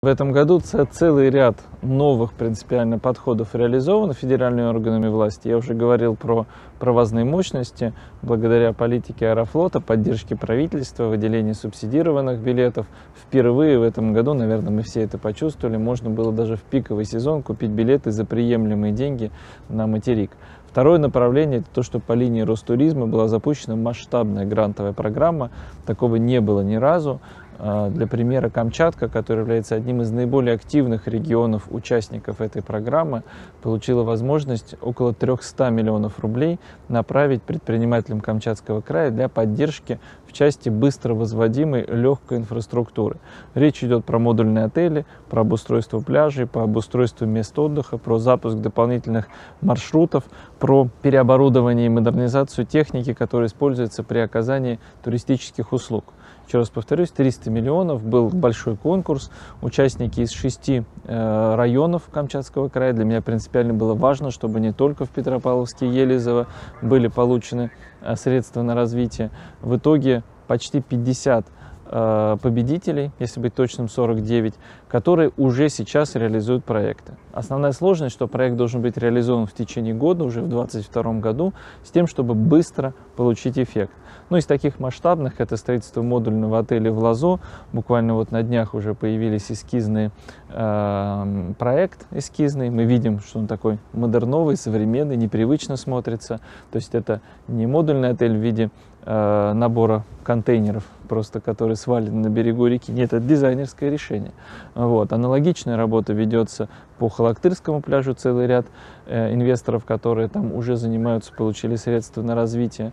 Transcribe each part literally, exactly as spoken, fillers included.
В этом году целый ряд новых принципиально подходов реализован федеральными органами власти. Я уже говорил про провозные мощности. Благодаря политике Аэрофлота, поддержке правительства, выделению субсидированных билетов, впервые в этом году, наверное, мы все это почувствовали, можно было даже в пиковый сезон купить билеты за приемлемые деньги на материк. Второе направление – это то, что по линии Ростуризма была запущена масштабная грантовая программа. Такого не было ни разу. Для примера, Камчатка, которая является одним из наиболее активных регионов участников этой программы, получила возможность около трёхсот миллионов рублей направить предпринимателям Камчатского края для поддержки в части быстро возводимой легкой инфраструктуры. Речь идет про модульные отели, про обустройство пляжей, по обустройству мест отдыха, про запуск дополнительных маршрутов, про переоборудование и модернизацию техники, которая используется при оказании туристических услуг. Еще раз повторюсь, триста миллионов, был большой конкурс, участники из шести э, районов Камчатского края. Для меня принципиально было важно, чтобы не только в Петропавловске и Елизово были получены э, средства на развитие. В итоге почти пятьдесят э, победителей, если быть точным, сорок девять, которые уже сейчас реализуют проекты. Основная сложность, что проект должен быть реализован в течение года, уже в две тысячи двадцать втором году, с тем, чтобы быстро получить эффект. Ну, из таких масштабных это строительство модульного отеля в Лазо. Буквально вот на днях уже появились эскизный э, проект эскизный. Мы видим, что он такой модерновый, современный, непривычно смотрится. То есть это не модульный отель в виде э, набора контейнеров, просто которые свалены на берегу реки. Нет, это дизайнерское решение. Вот. Аналогичная работа ведется по Халактырскому пляжу, целый ряд э, инвесторов, которые там уже занимаются, получили средства на развитие.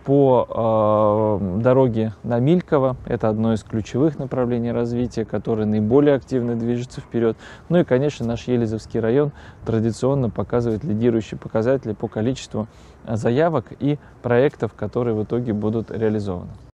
По э, дороге на Мильково, это одно из ключевых направлений развития, которое наиболее активно движется вперед. Ну и, конечно, наш Елизовский район традиционно показывает лидирующие показатели по количеству заявок и проектов, которые в итоге будут реализованы.